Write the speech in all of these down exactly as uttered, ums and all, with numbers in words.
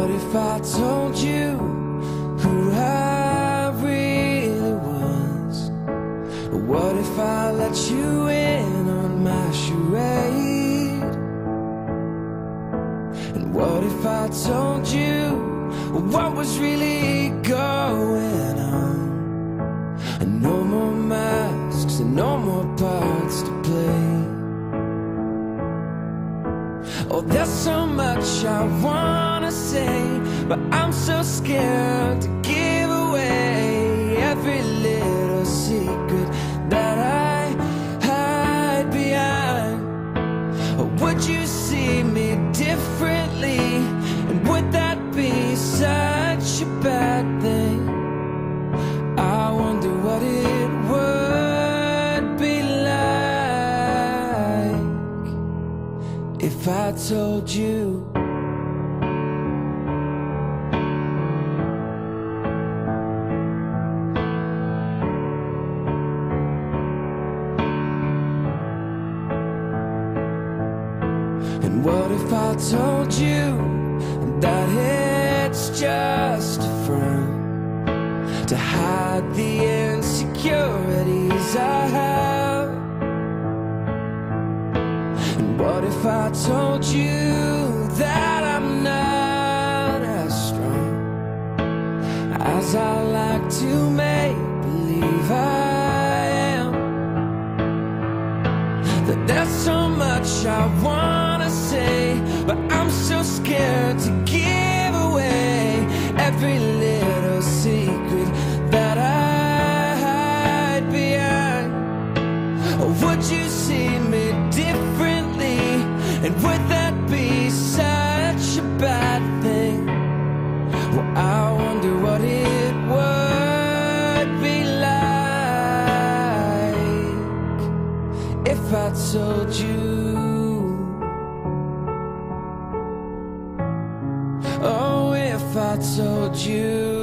what if I told you who I really was? What if I let you in on my charade? And what if I told you what was really going on? And no more masks and no more parts to play. Oh, there's so much I wanna say, but I'm so scared to give away every little secret that I hide behind. Or would you see me differently? And would that be such a bad thing? I wonder what it would be like if I told you. And what if I told you that it's just a front to hide the insecurities I have? And what if I told you that I'm not as strong as I like to make believe I am? That there's so much I wanna say, but I'm so scared to give away every little secret that I hide behind. Or would you see me differently? And would that be such a bad thing? Well, I wonder what it would be like if I told you. Oh, if I told you.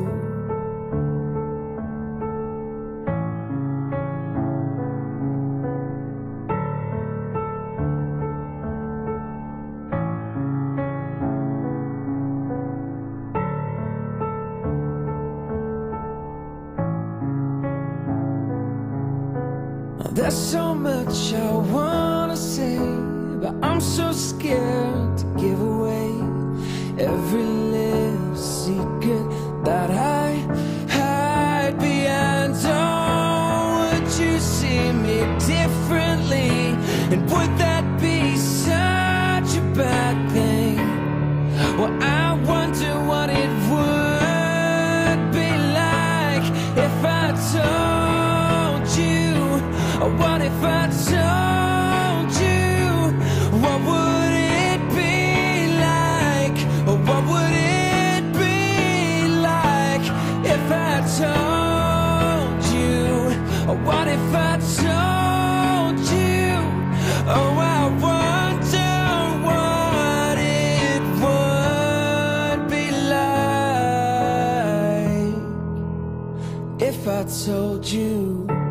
There's so much I wanna say, but I'm so scared to give away every little secret that I hide behind. Oh, would you see me differently? And would that be such a bad thing? Well, I wonder what it would be like if I told you. What if I told you? What would it be like? What would it be like if I told you? What if I told you? Oh, I wonder what it would be like if I told you.